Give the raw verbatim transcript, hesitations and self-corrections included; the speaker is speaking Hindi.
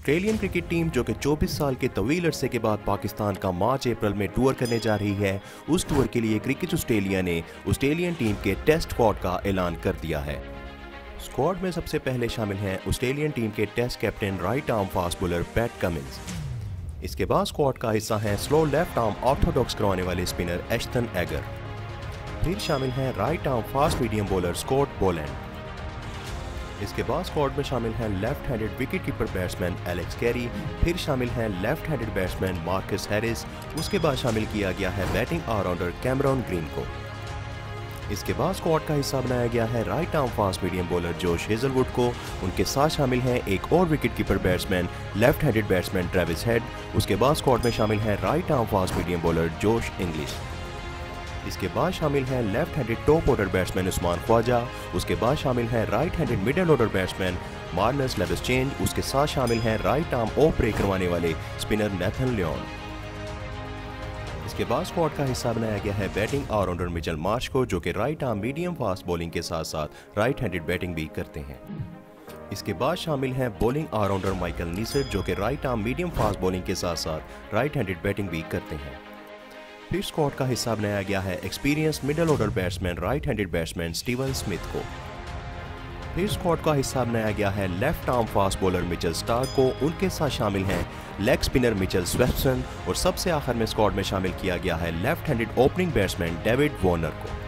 ऑस्ट्रेलियन क्रिकेट टीम जो कि चौबीस साल के तवील अरसे के बाद पाकिस्तान का मार्च अप्रैल में टूर करने जा रही है, उस टूर के लिए क्रिकेट ऑस्ट्रेलिया ने ऑस्ट्रेलियन टीम के टेस्ट स्क्वाड का ऐलान कर दिया है। स्क्वाड में सबसे पहले शामिल हैं ऑस्ट्रेलियन टीम के test captain right arm fast bowler Pat Cummins. इसके बाद स्क्वाड का हिस्सा हैं स्लो लेफ्ट आर्म ऑर्थोडॉक्स करवाने वाले स्पिनर एश्टन एगर। फिर शामिल हैं right arm fast medium bowler Scott Boland. इसके बाद स्क्वाड में शामिल हैं left handed wicket keeper batsman Alex Carey. फिर शामिल हैं left handed batsman Marcus Harris. उसके बाद शामिल किया गया है बैटिंग ऑलराउंडर कैमरॉन ग्रीन को। इसके बाद स्क्वाड का हिस्सा बनाया गया है right arm fast medium bowler Josh Hazlewood को। उनके साथ शामिल हैं एक और wicket keeper batsman left handed batsman Travis Head. उसके बाद स्क्वाड में शामिल हैं right arm fast medium bowler Josh Inglis. इसके बाद शामिल हैं left handed top order batsman Usman Khawaja. उसके बाद शामिल हैं right handed middle order batsman Marnus लेविस-चेंज। उसके साथ शामिल हैं राइट आर्म ऑफ ब्रेक करवाने वाले स्पिनर नेथन लियोन। इसके बाद स्क्वाड का हिस्सा बनाया गया है बैटिंग ऑलराउंडर मिचेल मार्श को, जो कि right arm medium fast bowling के साथ साथ राइट हैंडेड बैटिंग भी करते हैं। इसके बाद शामिल हैं बॉलिंग ऑलराउंडर माइकल नीसेट, जो कि right arm medium fast bowling के साथ साथ राइट हैंडेड बैटिंग भी करते हैं। फिर स्क्वाड का हिस्सा बनाया गया है experience middle order batsman right handed batsman Steven Smith को। फिर स्क्वाड का हिस्सा बनाया गया है left arm fast bowler Mitchell Starc को। उनके साथ शामिल हैं लेग स्पिनर मिचेल स्वेप्सन और सबसे आखिर में स्क्वाड में शामिल किया गया है left handed opening batsman David Warner को।